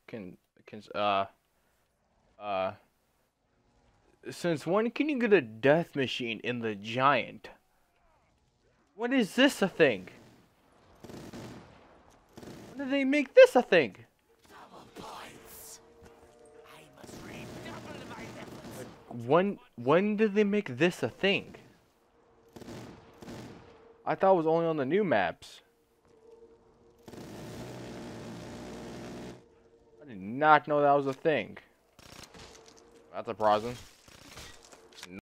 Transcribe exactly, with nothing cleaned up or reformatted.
can can uh uh since when can you get a death machine in the giant? When is this a thing? When did they make this a thing? When when did they make this a thing? I thought it was only on the new maps. I did not know that was a thing. That's surprising.